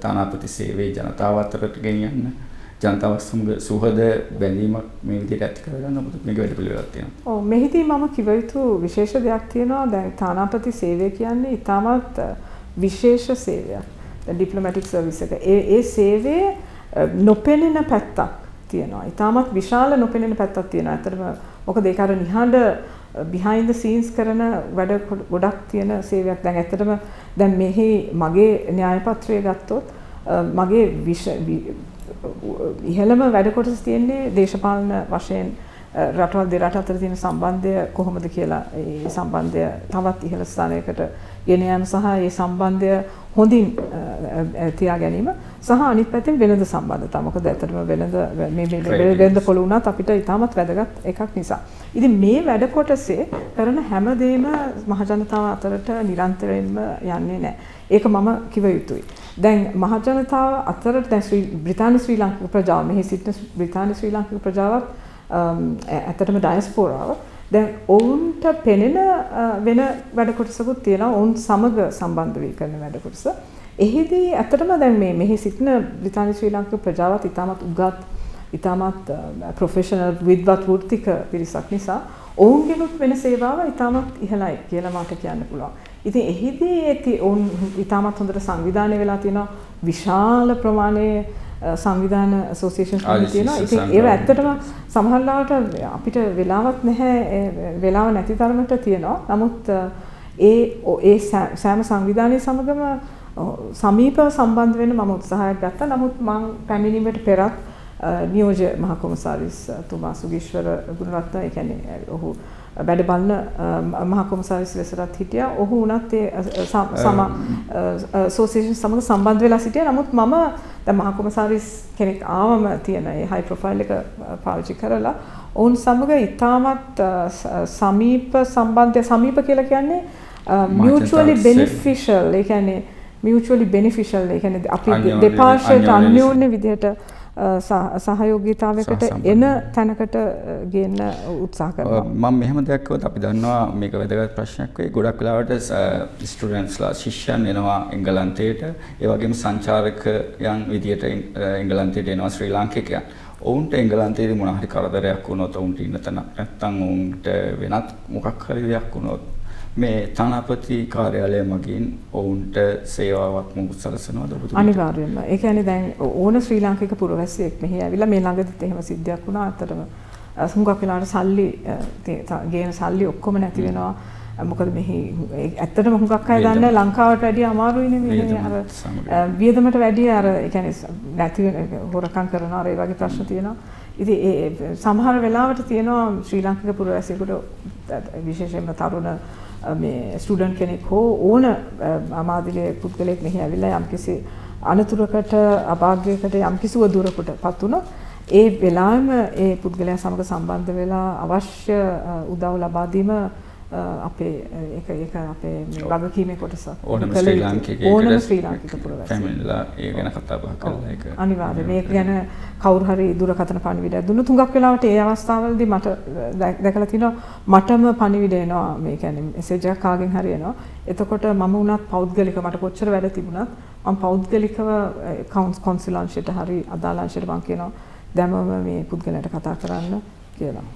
තානාපති සේවයේ ජනතාව අතරට ගෙනියන්න ජනතාව සමග සුහද බැඳීමක් මේ විදිහට ඇති කරගන්න මොකද මේක වැඩපිළිවෙලක් තියෙනවා. ඔව් මෙහිදී මම කිව යුතු විශේෂ දෙයක් තියෙනවා. දැන් තානාපති සේවය කියන්නේ ඉතාමත් විශේෂ සේවයක්. දැන් ඩිප්ලොමැටික් සර්විස් එක. ඒ සේවයේ නොපෙනෙන පැත්තක් තියෙනවා. ඉතාමත් විශාල නොපෙනෙන පැත්තක් තියෙනවා. ඇත්තටම මොකද ඒක අර නිහඬ behind the scenes කරන වැඩ ගොඩක් තියෙන සේවයක්. දැන් ඇත්තටම දැන් මෙහි මගේ න්‍යාය පත්‍රය ගත්තොත් මගේ ඉහළම වැඩ කොටස තියෙන්නේ දේශපාලන වශයෙන් රටවල් දෙරට අතර තියෙන සම්බන්ධය කොහොමද කියලා ඒ සම්බන්ධය තවත් ඉහළ ස්ථානයකට ගෙන යාම සහ ඒ සම්බන්ධය හොඳින් තියා ගැනීම සහ අනිත් පැත්තෙන් වෙළඳ සම්බන්ධතා. මොකද ඇත්තටම වෙළඳ පොළ වුණත් අපිට ඉතාමත් වැදගත් එකක් නිසා. ඉතින් මේ වැඩ කොටසේ කරන හැමදේම මහජනතාව අතරට නිරන්තරයෙන්ම යන්නේ නැහැ. ඒක මම කිව යුතුයි. දැන් මහජනතාව අතරට දැන් බ්‍රිතාන්‍ය ශ්‍රී ලාංකික ප්‍රජාව මෙහි සිටින බ්‍රිතාන්‍ය ශ්‍රී ලාංකික ප්‍රජාවත් ඇත්තටම ඩයස්පෝරාව දැන් ඔවුන්ට පෙනෙන වෙන වැඩ කොටසකුත් තියෙනවා. ඔවුන් සමග සම්බන්ධ වී කරන වැඩ කොටස. එහිදී ඇත්තටම දැන් මෙහි සිටින බ්‍රිතාන්‍ය ශ්‍රී ලාංකික ප්‍රජාවත් ඉතාමත් උගත් ඉතාමත් ප්‍රොෆෙෂනල් විද්වත් වෘත්තික පිරිසක් නිසා ඔවුන්ගෙනුත් වෙන සේවාව ඉතාමත් ඉහළයි කියලා මට කියන්න පුළුවන්. ඉතින් එහිදී ඔවුන් ඉතාමත් හොඳට සංවිධානය වෙලා තියෙනවා. විශාල ප්‍රමාණයේ සංවිධාන ඇසෝසියේෂන්ස් තියෙනවා. ඉතින් ඒව ඇත්තටම සමහරවිට අපිට වෙලාවක් නැහැ, වෙලාව නැති තරමට තියෙනවා. නමුත් ඒ සෑම සංවිධානයේ සමගම සමීපව සම්බන්ධ වෙන්න මම උත්සාහයක් ගත්තා. නමුත් මම පැමිණීමට පෙරත් නියෝජ්‍ය මහ කොමසාරිස් තුමා සුගීශ්වර ගුණරත්න ඒ කියන්නේ ඔහු වැඩ බලන මහ කොමසාරිස් ලෙසටත් හිටියා. ඔහු උනත් ඒ ඇසෝසියේෂන් සමග සම්බන්ධ වෙලා සිටියා. නමුත් මම දැන් මහ කොමසාරිස් කෙනෙක් ආවම තියෙන ඒ හයි ප්‍රොෆයිල් එක පාවිච්චි කරලා ඔවුන් සමග ඉතාමත් සමීප සම්බන්ධය සමීප කියලා කියන්නේ mutually beneficial. ඒ කියන්නේ mutually beneficial. ඒ කියන්නේ අපි දෙපාර්ශ්වයට අන්‍යෝන්‍ය විදිහට සහයෝගීතාවයකට එන තැනකට ගේන්න උත්සාහ කරනවා. මම මෙහෙම දෙයක් කිව්වොත් අපි දන්නවා මේක වැදගත් ප්‍රශ්නයක් වෙයි. ගොඩක් වෙලාවට ස්ටුඩන්ට්ස්ලා ශිෂ්‍යයන් එනවා එංගලන්තයට. ඒ වගේම සංචාරකයන් විදියට එංගලන්තයට එනවා ශ්‍රී ලාංකිකයන්. ඔවුන්ට එංගලන්තයේදී මොන හරි කරදරයක් වුණොත් ඔවුන්ට ඉන්න තැනක් නැත්නම් ඔවුන්ට වෙනත් මොකක් හරි දෙයක් වුණොත් මේ තානාපති කාර්යාලය මගින් ඔවුන්ට සේවාවක් මුකුත් සලසනවද ඔබතුමා? අනිවාර්යයෙන්ම. ඒ කියන්නේ දැන් ඕන ශ්‍රී ලාංකික පුරවැසියෙක් මෙහි ඇවිල්ලා මේ ළඟදිත් එහෙම සිද්ධියක් වුණා. අතරම හුඟක් වෙලාවට සල්ලි ගේන සල්ලි ඔක්කොම නැති වෙනවා. මොකද මෙහි ඇත්තටම හුඟක් අය දන්නේ ලංකාවට වැඩිය අමාරුයිනේ මේ අර වියදමට වැඩිය අර ඒ කියන්නේ නැති වෙන හොරකම් කරනවා අර ඒ වගේ ප්‍රශ්න තියෙනවා. ඉතින් ඒ සමහර වෙලාවට තියෙනවා ශ්‍රී ලාංකික පුරවැසියෙකුට විශේෂයෙන්ම තරුණ මේ ස්ටුඩන්ට් කෙනෙක් හෝ ඕන අමාත්‍ය පුද්ගලයෙක් මෙහි ඇවිල්ලා යම්කිසි අනතුරකට අභාග්‍යයකට යම්කිසි දුරකට පත් වුණොත් ඒ වෙලාවෙම ඒ පුද්ගලයා සමග සම්බන්ධ වෙලා අවශ්‍ය උදව් ලබා දීම අපේ ඒක අපේ වගකීමේ කොටසක්. ඕනම ශ්‍රී ලාංකික පුරවැසියෙකුලා ඒ ගැන කතා බහ කරලා ඒක අනිවාර්යයෙන් මේක ගැන කවුරු හරි දුරකථන පණිවිඩයක් දුන්නොත් හුඟක් වෙලාවට ඒ අවස්ථාවවලදී මට දැකලා තිනවා මටම පණිවිඩ එනවා. මේ කියන්නේ මෙසේජ් එකක් කාගෙන් හරි එනවා. එතකොට මම උනත් පෞද්ගලිකව මට කොච්චර වැඩ තිබුණත් මම පෞද්ගලිකව කොන්සුල් අංශයට හරි අදාළ අංශයට මම කියනවා දැමම මේ පුද්ගලයාට කතා කරන්න කියලා.